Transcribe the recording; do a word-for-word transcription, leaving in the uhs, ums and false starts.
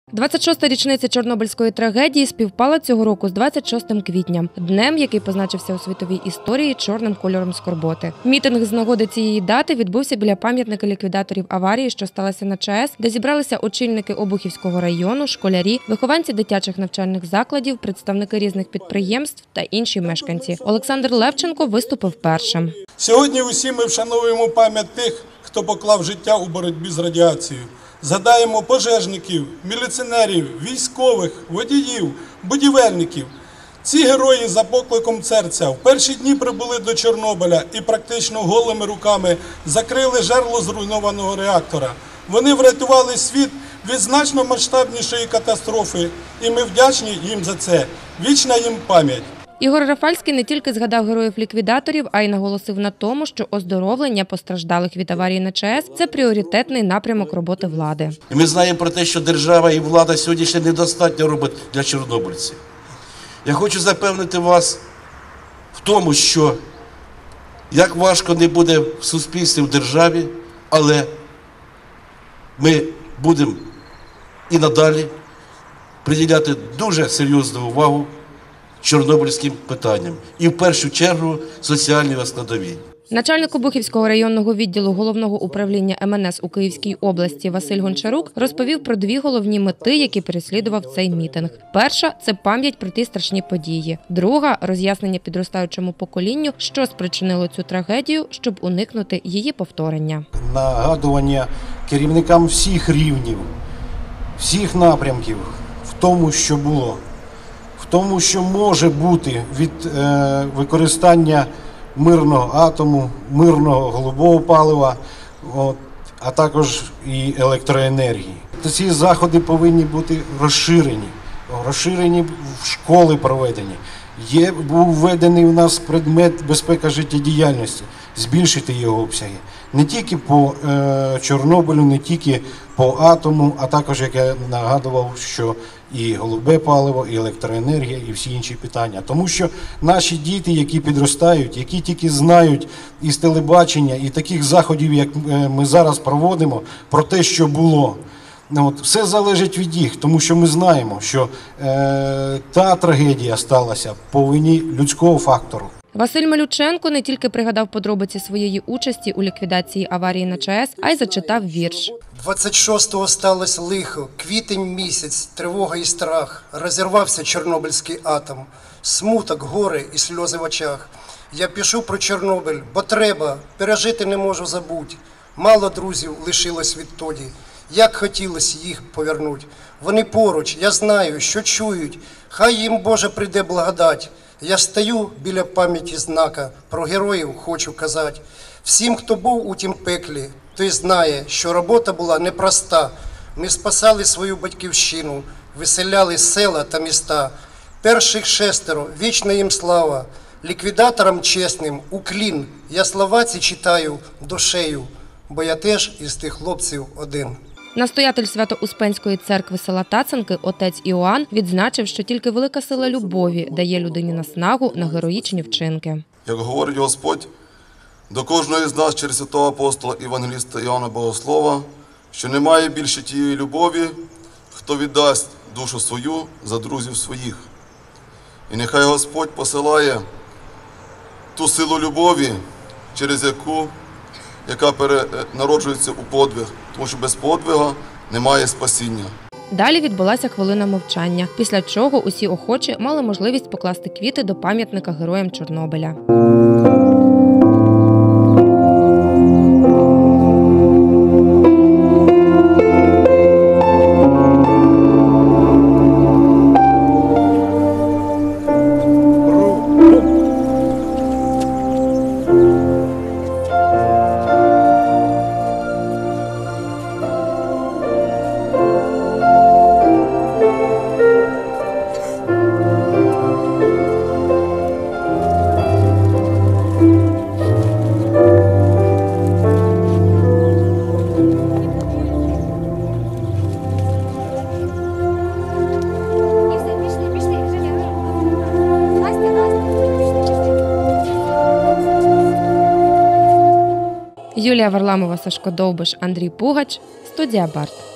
двадцять шоста річниця Чорнобильської трагедії співпала цього року з двадцять шостим квітня, днем, який позначився у світовій історії чорним кольором скорботи. Мітинг з нагоди цієї дати відбувся біля пам'ятника ліквідаторів аварії, що сталася на ЧАЕС, де зібралися очільники Обухівського району, школярі, вихованці дитячих навчальних закладів, представники різних підприємств та інші мешканці. Олександр Левченко виступив першим. Сьогодні усі ми вшановуємо пам'ять тих, хто поклав життя у боротьбі з радіацією. Згадаємо пожежників, міліціонерів, військових, водіїв, будівельників. Ці герої за покликом серця в перші дні прибули до Чорнобиля і практично голими руками закрили жерло зруйнованого реактора. Вони врятували світ від значно масштабнішої катастрофи, і ми вдячні їм за це. Вічна їм пам'ять. Ігор Рафальський не тільки згадав героїв-ліквідаторів, а й наголосив на тому, що оздоровлення постраждалих від аварії на ЧАЕС – це пріоритетний напрямок роботи влади. Ми знаємо про те, що держава і влада сьогодні ще недостатньо робить для чорнобильців. Я хочу запевнити вас в тому, що як важко не буде в суспільстві, в державі, але ми будемо і надалі приділяти дуже серйозну увагу чорнобильським питанням. І в першу чергу соціальній складовій. Начальник Обухівського районного відділу Головного управління Ем Ен Ес у Київській області Василь Гончарук розповів про дві головні мети, які переслідував цей мітинг. Перша – це пам'ять про ті страшні події. Друга – роз'яснення підростаючому поколінню, що спричинило цю трагедію, щоб уникнути її повторення. Нагадування керівникам всіх рівнів, всіх напрямків в тому, що було. В тому, що може бути від е, використання мирного атому, мирного голубого палива, от, а також і електроенергії. Ці заходи повинні бути розширені, розширені в школи проведені. Є, був введений у нас предмет безпека життєдіяльності, збільшити його обсяги. Не тільки по е, Чорнобилю, не тільки по атому, а також, як я нагадував, що і голубе паливо, і електроенергія, і всі інші питання. Тому що наші діти, які підростають, які тільки знають із телебачення, і таких заходів, як ми зараз проводимо, про те, що було, от, все залежить від їх, тому що ми знаємо, що е, та трагедія сталася по вині людського фактору. Василь Малюченко не тільки пригадав подробиці своєї участі у ліквідації аварії на ЧАЕС, а й зачитав вірш. двадцять шостого сталося лихо, квітень місяць, тривога і страх. Розірвався Чорнобильський атом, смуток, горе і сльози в очах. Я пишу про Чорнобиль, бо треба, пережити не можу забуть. Мало друзів лишилось відтоді, як хотілося їх повернуть. Вони поруч, я знаю, що чують, хай їм Боже прийде благодать. Я стою біля пам'яті знака, про героїв хочу казати. Всім, хто був у тім пеклі, той знає, що робота була непроста. Ми спасали свою батьківщину, виселяли села та міста. Перших шестеро, вічна їм слава, ліквідаторам чесним, уклін. Я слова ці читаю душею, бо я теж із тих хлопців один. Настоятель Свято-Успенської церкви села Тацанки, отець Іоанн, відзначив, що тільки велика сила любові дає людині наснагу на героїчні вчинки. Як говорить Господь до кожного з нас через святого апостола Євангеліста Іоанна Богослова, що немає більше тієї любові, хто віддасть душу свою за друзів своїх. І нехай Господь посилає ту силу любові, через яку яка народжується у подвиг, тому що без подвига немає спасіння. Далі відбулася хвилина мовчання, після чого усі охочі мали можливість покласти квіти до пам'ятника героям Чорнобиля. Юлія Варламова, Сашко Довбиш, Андрій Пугач, студія Барт.